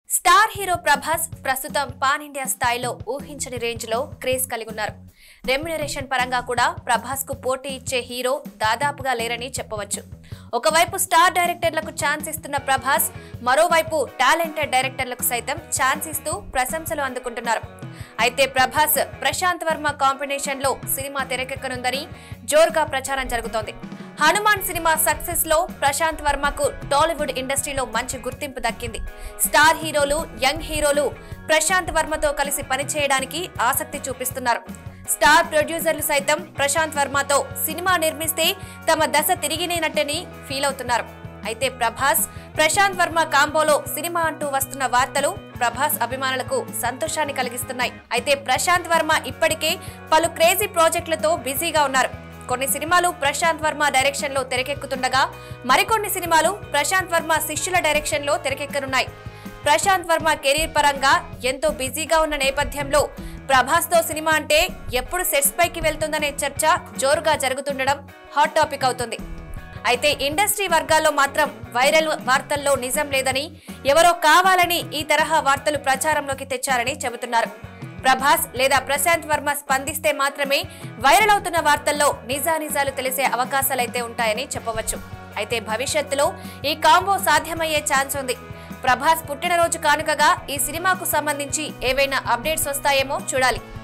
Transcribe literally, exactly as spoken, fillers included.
Star hero Prabhas ప్రస్తుతం pan India స్థాయిలో ఊహించని రేంజ్ లో క్రేజ్ కలిగి ఉన్నారు. రెమ్యునరేషన్ పరంగా కూడా ప్రభాస్ కు పోటీ ఇచ్చే హీరో దాదాపుగా లేరని చెప్పవచ్చు. ఒకవైపు స్టార్ డైరెక్టర్లకు ఛాన్స్ ఇస్తున్న ప్రభాస్ మరోవైపు టాలెంటెడ్ డైరెక్టర్లకు సైతం ఛాన్స్ ఇస్తూ ప్రశంసలు అందుకుంటున్నారు. అయితే ప్రభాస్ ప్రశాంత్ వర్మ కాంబినేషన్ లో సినిమా తెరకెక్కనుందని జోరుగా ప్రచారం జరుగుతోంది. హనుమాన్ సినిమా సక్సెస్ లో ప్రశాంత్ వర్మకు టాలీవుడ్ ఇండస్ట్రీలో మంచి గుర్తింపు దక్కింది. స్టార్ హీరోలు, యంగ్ హీరోలు ప్రశాంత్ వర్మతో కలిసి పనిచేయడానికి ఆసక్తి చూపిస్తున్నారు. స్టార్ ప్రొడ్యూసర్లు సైతం ప్రశాంత్ వర్మతో సినిమా నిర్మిస్తే తమ దశ తిరిగినేనట్టని ఫీల్ అవుతున్నారు. అయితే ప్రభాస్ ప్రశాంత్ వర్మ కాంబోలో సినిమా అంటూ వస్తున్న వార్తలు ప్రభాస్ అభిమానులకు సంతోషాన్ని కలిగిస్తున్నాయి. అయితే ప్రశాంత్ వర్మ ఇప్పటికే పలు క్రేజీ ప్రాజెక్టులతో బిజీగా ఉన్నారు. కొన్ని సినిమాలు ప్రశాంత్ వర్మ డైరెక్షన్ లో తెరకెక్కుతుండగా మరికొన్ని సినిమాలు ప్రశాంత్ వర్మ శిష్యుల డైరెక్షన్ లో తెరకెక్కనున్నాయి. ప్రశాంత్ వర్మ కెరీర్ పరంగా ఎంతో బిజీగా ఉన్న నేపథ్యంలో ప్రభాస్ తో సినిమా అంటే ఎప్పుడు సెట్స్ పైకి వెళ్తుందనే చర్చ జోరుగా జరుగుతుండడం హాట్ టాపిక్ అవుతుంది. అయితే ఇండస్ట్రీ వర్గాల్లో మాత్రం వైరల్ వార్తల్లో నిజం లేదని, ఎవరో కావాలని ఈ తరహా వార్తలు ప్రచారంలోకి తెచ్చారని చెబుతున్నారు. ప్రభాస్ లేదా ప్రశాంత్ వర్మ స్పందిస్తే మాత్రమే వైరల్ అవుతున్న వార్తల్లో నిజానిజాలు తెలిసే అవకాశాలైతే ఉంటాయని చెప్పవచ్చు. అయితే భవిష్యత్తులో ఈ కాంబో సాధ్యమయ్యే ఛాన్స్ ఉంది. ప్రభాస్ పుట్టినరోజు కానుకగా ఈ సినిమాకు సంబంధించి ఏవైనా అప్డేట్స్ వస్తాయేమో చూడాలి.